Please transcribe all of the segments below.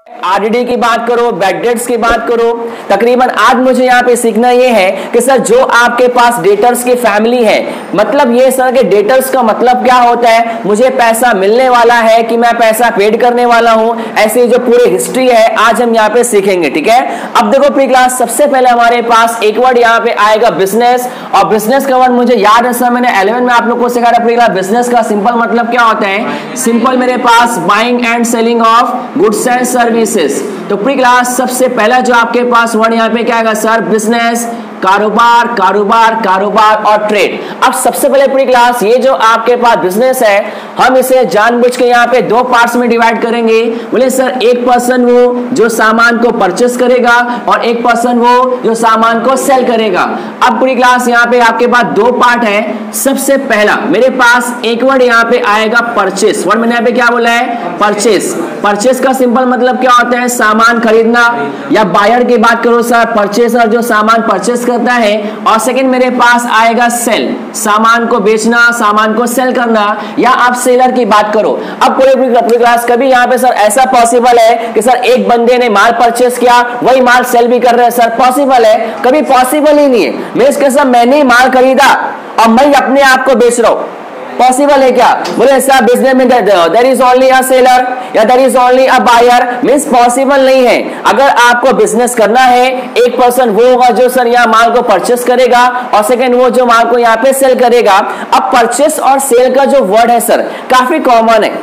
RDD की बात करो, बैड डेट्स की बात करो, तकरीबन आज मुझे यहाँ पे सीखना ये है कि सर जो आपके पास डेटर्स की फैमिली है, मतलब ये सर के डेटर्स का मतलब क्या होता है, मुझे पैसा मिलने वाला है कि मैं पैसा पेड करने वाला हूं, ऐसी जो पूरी हिस्ट्री है आज हम यहाँ पे सीखेंगे। ठीक है, अब देखो प्री क्लास सबसे पहले हमारे पास एक वर्ड यहाँ पे आएगा बिजनेस, और बिजनेस का वर्ड मुझे याद है सर मैंने 11 में आप लोग को सिखाया था। प्री क्लास बिजनेस का सिंपल मतलब क्या होता है, सिंपल मेरे पास buying and selling of goods and services. तो प्री क्लास सबसे पहला जो आपके पास वर्ड यहाँ पे क्या आएगा सर, बिजनेस, कारोबार, कारोबार, कारोबार और ट्रेड। अब सबसे पहले प्री क्लास ये जो आपके पास बिजनेस है, हम इसे जानबूझ के यहाँ पे दो पार्ट्स में डिवाइड करेंगे। बोले सर एक पर्सन वो जो सामान को परचेस करेगा और एक पर्सन वो जो सामान को सेल करेगा। अब प्री क्लास यहाँ पे आपके पास दो पार्ट है। सबसे पहला मेरे पास एक वर्ड यहाँ पे आएगा परचेस। वर्ड मैंने यहाँ पे क्या बोला है, परचेस। परचेस का सिंपल मतलब क्या होता है, सामान खरीदना, या बायर की बात करो सर परचेसर जो सामान परचेस करता है। और सेकंड मेरे पास आएगा सेल, सामान को बेचना, सामान को सेल करना, या आप सेलर की बात करो। अब पूरे क्लास कभी यहाँ पे सर ऐसा पॉसिबल है कि सर एक बंदे ने माल परचेस किया वही माल सेल भी कर रहे हैं, सर पॉसिबल है? कभी पॉसिबल ही नहीं है। मैं इसके साथ मैंने माल खरीदा और मैं अपने आप को बेच रहा हूं, पॉसिबल है क्या? बोले ऐसा बिजनेस में there is only a seller या there is only a buyer, means possible नहीं है। अगर आपको बिजनेस करना है, एक पर्सन वो होगा जो सर यहाँ माल को परचेस करेगा और सेकंड वो जो माल को यहाँ पे सेल करेगा। अब परचेस और सेल का जो वर्ड है सर काफी कॉमन है,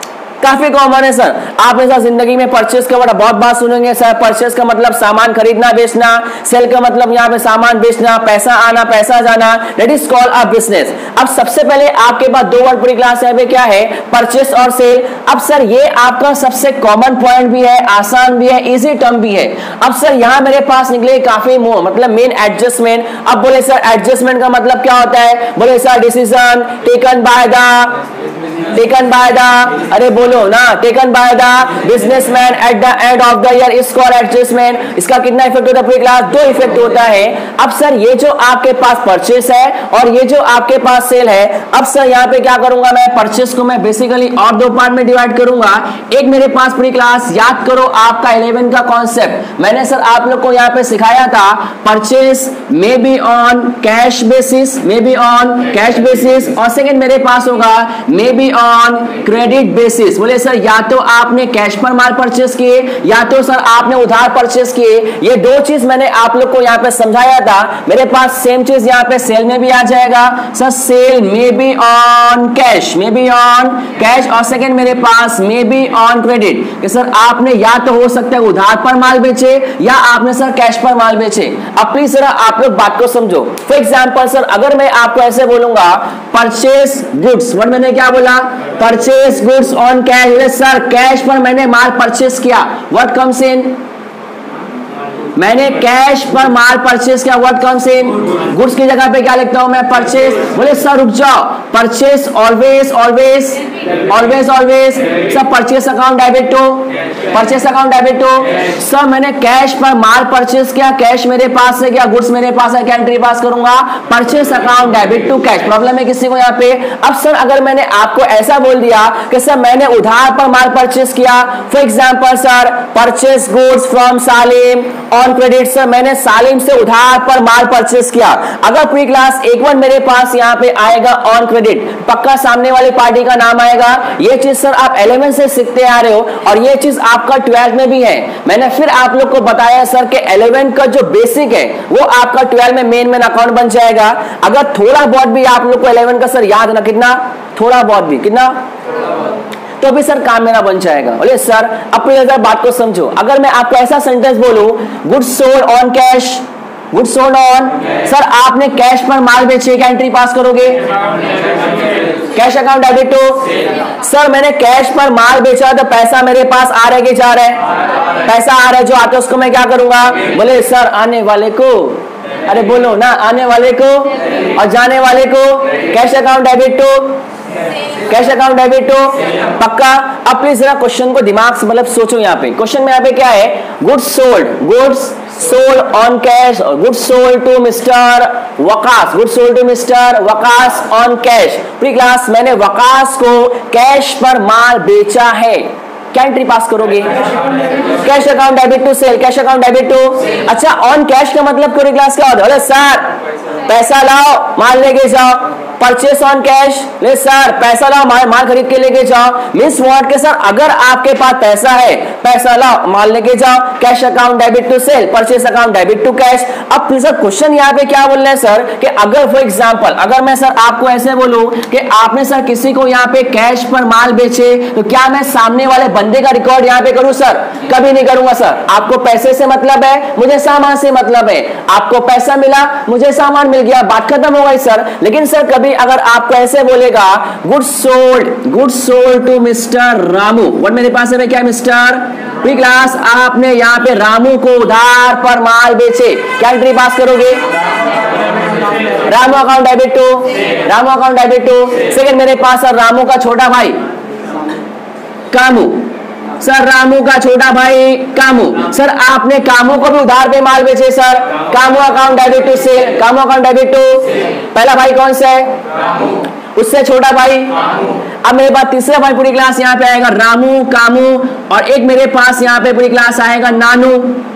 काफी कॉमन है सर। आपने सर जिंदगी में परचेस का वर्ड बहुत बार सुनेंगे सर। परचेस का मतलब सामान खरीदना बेचना, सेल का मतलब यहाँ पे सामान बेचना, पैसा आना पैसा जाना, that is called a business. अब सबसे पहले आपके पास दो वर्ड पूरी क्लास है क्या है, परचेस और सेल। अब सर ये आपका सबसे कॉमन पॉइंट भी है, आसान भी है, इजी टर्म भी है। अब सर यहाँ मेरे पास निकले काफी मतलब मेन एडजस्टमेंट। अब बोले सर एडजस्टमेंट का मतलब क्या होता है, बोले sir decision taken by the अरे बोलो ना, taken by the businessman at the end of the year is called adjustment. इसका कितना इफेक्ट होता है पूरी क्लास, दो इफेक्ट होता है। अब सर ये जो आपके पास परचेस है और ये जो आपके पास सेल है, अब सर यहाँ पे क्या करूंगा मैं, परचेस को मैं बेसिकली और दो पार्ट में डिवाइड करूंगा। एक मेरे पास पूरी क्लास याद करो आपका 11 का कॉन्सेप्ट मैंने सर आप लोग को यहाँ पे सिखाया था, purchase may be on cash basis, may be on cash basis, और सेकंड मेरे पास होगा may be on credit basis. बोले सर या तो आपने कैश पर माल परचेस किए या तो सर आपने उधार परचेस किए। ये दो चीज मैंने आप लोग को यहाँ पे समझाया था। मेरे पास सेम चीज यहाँ पे सेल में भी आ जाएगा sir, sale may be on cash, may be on cash, और सेकंड मेरे पास मे बी ऑन क्रेडिट कि सर आपने या तो हो सकता है उधार पर माल बेचे या आपने सर कैश पर माल बेचे। अब प्लीज सर आप लोग बात को समझो। फॉर एग्जाम्पल सर अगर मैं आपको ऐसे बोलूंगा परचेस गुड्स, वर्ड मैंने क्या बोला, purchase goods on cash, sir cash पर मैंने माल परचेस किया, व्हाट कम्स इन, मैंने कैश पर माल परचेस किया, व्हाट कम्स इन, गुड्स की जगह पे क्या लिखता हूं मैं, परचेस। बोले सर रुक जाओ, purchase always always always always, sir purchase account debit to, purchase account debit to. Sir मैंने कैश पर माल परचेस किया, कैश मेरे पास है क्या, गुड्स मेरे पास है क्या, एंट्री पास करूंगा, purchase account debit to cash. Problem है किसी को यहाँ पे? अब सर अगर मैंने आपको ऐसा बोल दिया कि सर मैंने उधार पर माल परचेस किया, for example sir purchase goods from Salim on credit, sir मैंने सालिम से उधार पर माल परचेस किया। अगर प्री क्लास एक बार मेरे पास यहाँ पे आएगा ऑन क्रेडिट, पक्का सामने वाली पार्टी का नाम आएगा। ये चीज सर आप 11 से सीखते आ रहे हो और ये चीज आपका 12 में भी है। मैंने फिर आप लोग को बताया सर कि 11 का जो बेसिक है वो आपका 12 में मेन अकाउंट बन जाएगा। अगर थोड़ा बहुत भी आप लोग को 11 का सर याद ना, कितना थोड़ा बहुत भी, कितना तो भी सर काम मेरा बन जाएगा। बोले सर अपनी बात को समझो। अगर मैं आपको ऐसा सेंटेंस बोलूं, goods sold on cash, goods sold on, sir आपने कैश पर माल बेचे, क्या एंट्री पास करोगे, cash account debit to. Sir मैंने कैश पर माल बेचा तो पैसा मेरे पास आ रहा है कि जा रहा है, पैसा आ रहा है, जो आता है उसको मैं क्या करूंगा, बोले सर आने वाले को, अरे बोलो ना, आने वाले को और जाने वाले को cash account debit to, cash account debit to, पक्का। अब प्लीज जरा क्वेश्चन को दिमाग से मतलब सोचो। यहाँ पे क्वेश्चन में यहाँ पे क्या है, goods sold, goods sold on cash, goods sold to mister Waqas, goods sold to mister Waqas on cash. प्री क्लास मैंने वकास को कैश पर माल बेचा है, क्या एंट्री पास करोगे? Cash account debit to sale, cash account debit to. अच्छा, ऑन कैश का मतलब पूरी क्लास क्या होता है? अरे सर पैसा लाओ माल लेके जाओ, परचेस ऑन कैश। ले सर पैसा लाओ माल खरीद के लेके जाओ। मींस व्हाट के सर, अगर आपके पास पैसा है, पैसा लाओ माल लेके जाओ, cash account debit to sale, purchase account debit to cash. अब सर क्वेश्चन यहाँ पे क्या बोल रहे हैं सर कि अगर फॉर एग्जांपल अगर मैं सर आपको ऐसे बोलूं कि आपने सर किसी को यहाँ पे कैश पर माल बेचे, तो क्या मैं सामने वाले बंदे का रिकॉर्ड यहाँ पे करूं सर? कभी नहीं करूंगा सर। आपको पैसे से मतलब है, मुझे सामान से मतलब है। आपको पैसा मिला, मुझे सामान मिल गया, बात खत्म हो गई सर। लेकिन सर कभी अगर आपको ऐसे बोलेगा goods sold to mister Ramu, what मेरे पास है क्या मिस्टर प्री क्लास, आपने यहाँ पे रामू को उधार पर माल बेचे, क्या एंट्री पास करोगे? Ramu account debit to, Ramu account debit to. Second मेरे पास सर रामू का छोटा भाई कामू, सर रामू का छोटा भाई कामू, सर आपने कामू को भी उधार पे माल बेचे sir, Kamu account debit to sale, Kamu account debit to. पहला भाई कौन सा है? उससे छोटा भाई। अब मेरे पास तीसरा भाई पूरी क्लास यहाँ पे आएगा रामू, कामू, और एक मेरे पास यहाँ पे पूरी क्लास आएगा नानू।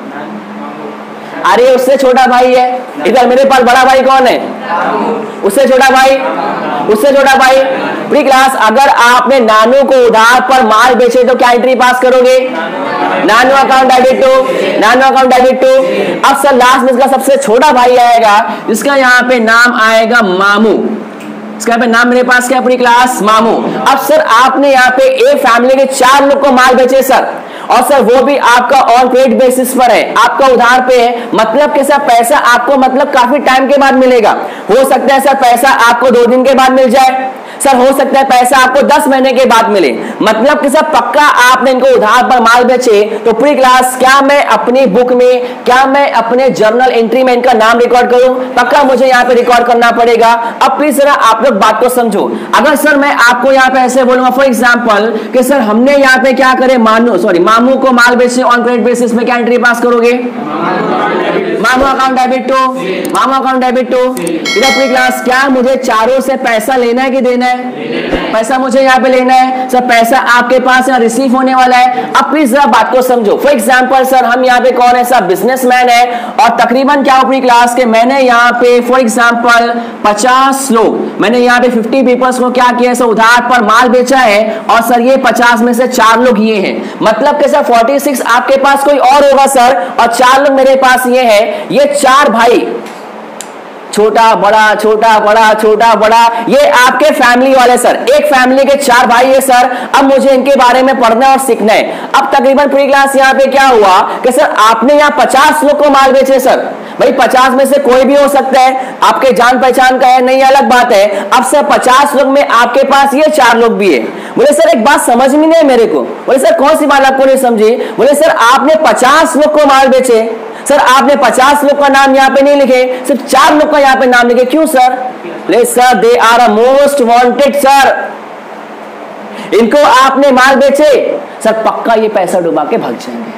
अरे उससे छोटा भाई है। इधर मेरे पास बड़ा भाई कौन है? उससे छोटा भाई, उससे छोटा भाई। प्री क्लास अगर आपने नानू को उधार पर माल बेचे तो क्या एंट्री पास करोगे? Nanu account debit to, Nanu account debit to. अब सर लास्ट में इसका सबसे छोटा भाई आएगा, जिसका यहाँ पे नाम आएगा मामू। इसका पे नाम मेरे पास क्या है पूरी क्लास? मामू। अब सर आपने यहाँ पे एक फैमिली के 4 लोग को माल बेचे सर, और सर वो भी आपका ऑन क्रेडिट बेसिस पर है, आपका उधार पे है। मतलब कि सर पैसा आपको मतलब काफी टाइम के बाद मिलेगा। हो सकता है सर पैसा आपको 2 दिन के बाद मिल जाए, सर हो सकता है पैसा आपको 10 महीने के बाद मिले। मतलब कि सर पक्का आपने इनको उधार पर माल बेचे। तो पूरी क्लास क्या मैं अपनी बुक में, क्या मैं अपने जर्नल एंट्री में इनका नाम रिकॉर्ड करूं? पक्का मुझे यहाँ पे रिकॉर्ड करना पड़ेगा। अब प्लीज जरा आप लोग बात को समझो। अगर सर मैं आपको यहाँ पे ऐसे बोलूंगा फॉर एग्जाम्पल कि सर हमने यहाँ पे क्या करे, मामू को माल बेचे ऑन क्रेडिट बेसिस में, क्या एंट्री पास करोगे? Mamu account debit to, Mamu account debit to. इधर पूरी क्लास क्या मुझे चारों से पैसा लेना है कि देना है? पैसा मुझे यहाँ पे लेना है सर। पैसा आपके पास यहाँ रिसीव होने वाला है। अब प्लीज जरा बात को समझो। फॉर एग्जांपल सर हम यहाँ पे कौन है सर? बिजनेसमैन है, और तकरीबन क्या पूरी क्लास के मैंने यहाँ पे फॉर एग्जांपल 50 लोग, मैंने यहाँ पे 50 पीपल्स को क्या किया सर? उधार पर माल बेचा है, और सर ये 50 में से 4 लोग ये हैं। मतलब कि सर 46 आपके पास कोई और होगा सर, और 4 लोग मेरे पास ये है। ये 4 भाई, छोटा बड़ा छोटा बड़ा छोटा बड़ा, ये आपके फैमिली वाले सर। एक फैमिली के 4 भाई है सर। अब मुझे इनके बारे में पढ़ना और सीखना है। अब तकरीबन पूरी क्लास यहाँ पे क्या हुआ कि सर आपने यहाँ 50 लोग को माल बेचे सर। भाई 50 में से कोई भी हो सकता है, आपके जान पहचान का है, नहीं अलग बात है। अब सर 50 लोग में आपके पास ये 4 लोग भी है। बोले सर एक बात समझ में नहीं मेरे को। बोले सर कौन सी बात आपको नहीं समझी? बोले सर आपने 50 लोग को माल बेचे सर, आपने 50 लोग का नाम यहाँ पे नहीं लिखे, सिर्फ 4 लोग का यहाँ पे नाम लिखे। क्यों सर? ले sir they are a most wanted sir. इनको आपने माल बेचे सर, पक्का ये पैसा डुबा के भाग जाएंगे।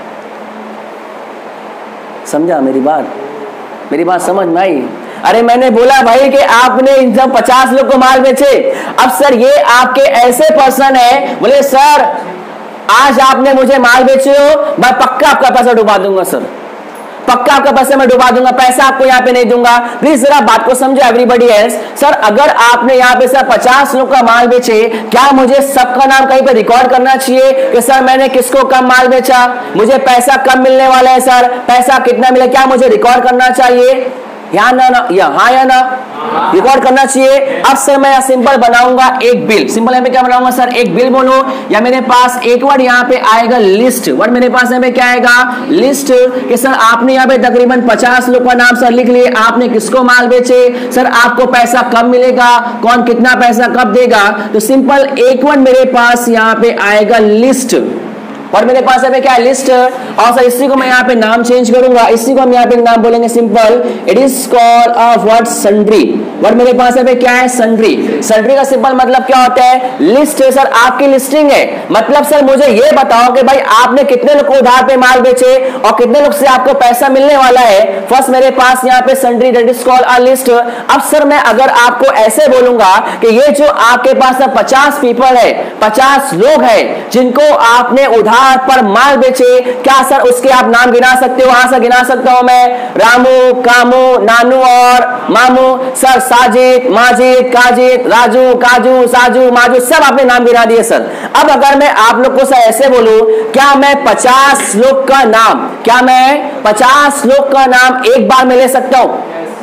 समझा मेरी बात? मेरी बात समझ में आई? अरे मैंने बोला भाई कि आपने इन सब 50 लोग को माल बेचे। अब सर ये आपके ऐसे पर्सन है, बोले सर आज आपने मुझे माल बेचे हो, मैं पक्का आपका पैसा डुबा दूंगा सर, पक्का आपका पैसा मैं डुबा दूंगा, पैसा आपको यहाँ पे नहीं दूंगा। प्लीज जरा बात को समझो एवरीबॉडी एल्स। सर अगर आपने यहाँ पे सर 50 लोग का माल बेचे, क्या मुझे सबका नाम कहीं पे रिकॉर्ड करना चाहिए कि सर मैंने किसको कम माल बेचा, मुझे पैसा कम मिलने वाला है सर, पैसा कितना मिले, क्या मुझे रिकॉर्ड करना चाहिए? हाँ या ना? रिकॉर्ड करना चाहिए। अब सर मैं सिंपल बनाऊंगा एक बिल। सिंपल यहाँ पे क्या बनाऊंगा सर? एक बिल बोलो, या मेरे पास एक वर्ड यहाँ पे आएगा लिस्ट। वर्ड मेरे पास यहाँ पे क्या आएगा? लिस्ट। कि सर आपने यहाँ पे तकरीबन 50 लोग का नाम सर लिख लिए, आपने किसको माल बेचे सर, आपको पैसा कब मिलेगा, कौन कितना पैसा कब देगा। तो सिंपल एक वर्ड मेरे पास यहाँ पे आएगा लिस्ट, और मेरे पास है क्या? लिस्ट। और सर इसी को मैं यहाँ पे नाम चेंज करूंगा, इसी को हम यहाँ पे नाम बोलेंगे simple, it is called a what? Sundry. Word मेरे पास है क्या है? सन्ड्री। सन्ड्री का सिंपल मतलब क्या होता है? लिस्ट है सर, आपकी लिस्टिंग है। मतलब सर मुझे ये बताओ कि भाई आपने कितने लोग को उधार पे माल बेचे और कितने लोग से आपको पैसा मिलने वाला है। फर्स्ट मेरे पास यहाँ पे sundry, that is called a list. अब सर मैं अगर आपको ऐसे बोलूंगा कि ये जो आपके पास 50 पीपल है, 50 लोग है, जिनको आपने उधार पर माल बेचे, क्या सर उसके आप नाम गिना सकते हो? हाँ सर गिना सकता हूं मैं, रामू, कामू, नानू और मामू। सर साजिद, माजिद, काजिद, राजू, काजू, साजू, माजू, सब आपने नाम गिना दिए सर। अब अगर मैं आप लोग को सर ऐसे बोलूं, क्या मैं 50 लोग का नाम, क्या मैं 50 लोग का नाम एक बार में ले सकता हूं?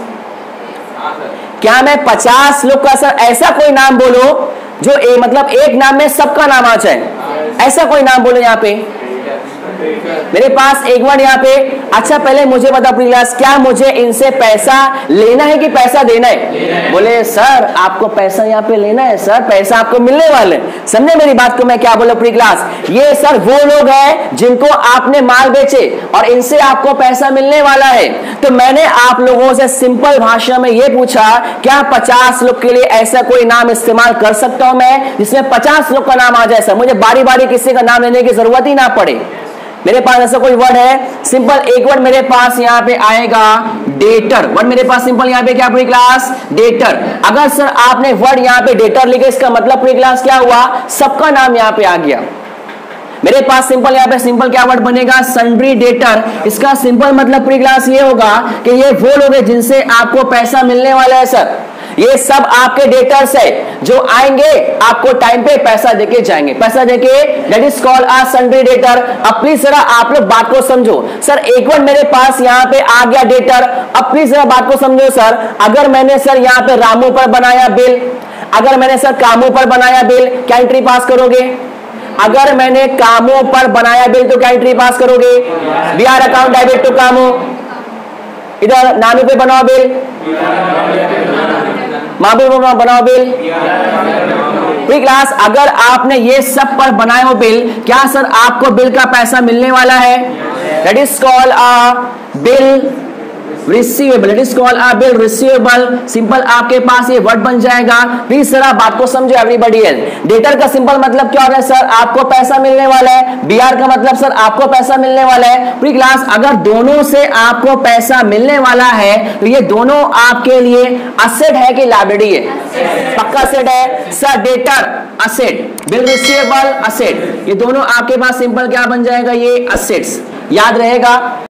क्या मैं 50 लोग का सर ऐसा कोई नाम बोलो जो मतलब एक नाम में सबका नाम आ जाए, ऐसा कोई नाम बोलो यहां पे मेरे पास एक वर्ड यहाँ पे। अच्छा पहले मुझे बता प्री क्लास, क्या मुझे इनसे पैसा लेना है कि पैसा देना है? बोले सर आपको पैसा यहाँ पे लेना है सर, पैसा आपको मिलने वाले। समझे मेरी बात को मैं क्या बोला प्री क्लास? ये सर वो लोग हैं जिनको आपने माल बेचे और इनसे आपको पैसा मिलने वाला है। तो मैंने आप लोगों से सिंपल भाषा में ये पूछा, क्या 50 लोग के लिए ऐसा कोई नाम इस्तेमाल कर सकता हूं मैं जिसमें 50 लोग का नाम आ जाए? सर मुझे बारी बारी किसी का नाम लेने की जरूरत ही ना पड़े। मेरे पास ऐसा कोई वर्ड है, सिंपल एक वर्ड मेरे पास यहाँ पे आएगा डेटर। वर्ड मेरे पास सिंपल यहाँ पे क्या पूरी क्लास? डेटर। अगर सर आपने वर्ड यहाँ पे डेटर लिखे, इसका मतलब पूरी क्लास क्या हुआ? सबका नाम यहाँ पे आ गया। मेरे पास सिंपल यहाँ पे सिंपल क्या वर्ड बनेगा? Sundry debtor. इसका सिंपल मतलब पूरी क्लास ये होगा कि ये वो लोग हैं जिनसे आपको पैसा मिलने वाला है सर। ये सब आपके डेटर्स है जो आएंगे आपको टाइम पे पैसा देके जाएंगे, पैसा देके, that is called a sundry debtor. अब प्लीज जरा आप लोग बात को समझो। सर एक बार मेरे पास यहाँ पे आ गया डेटर, अब प्लीज जरा बात को समझो सर। अगर मैंने सर यहाँ पे रामू पर बनाया बिल, अगर मैंने सर कामू पर बनाया बिल, क्या एंट्री पास करोगे? अगर मैंने कामू पर बनाया बिल तो क्या एंट्री पास करोगे? B R account debit to Kamu. इधर नानू पे बनाओ बिल, मामू पे बनाओ बिल। प्री क्लास अगर आपने ये सब पर बनाए हो बिल, क्या सर आपको बिल का पैसा मिलने वाला है? That is called a bill receivable. It is called a bill receivable. Simple आपके पास ये वर्ड बन जाएगा। प्लीज सर बात को समझो एवरीबॉडी एल्स। डेटर का सिंपल मतलब क्या होता है सर? आपको पैसा मिलने वाला है। बीआर का मतलब सर आपको पैसा मिलने वाला है। प्री क्लास अगर दोनों से आपको पैसा मिलने वाला है तो ये दोनों आपके लिए असेट है कि लायबिलिटी है? पक्का असेट है sir. Debtor asset, bill receivable asset, ये दोनों आपके पास सिंपल क्या बन जाएगा? ये असेट्स। याद रहेगा।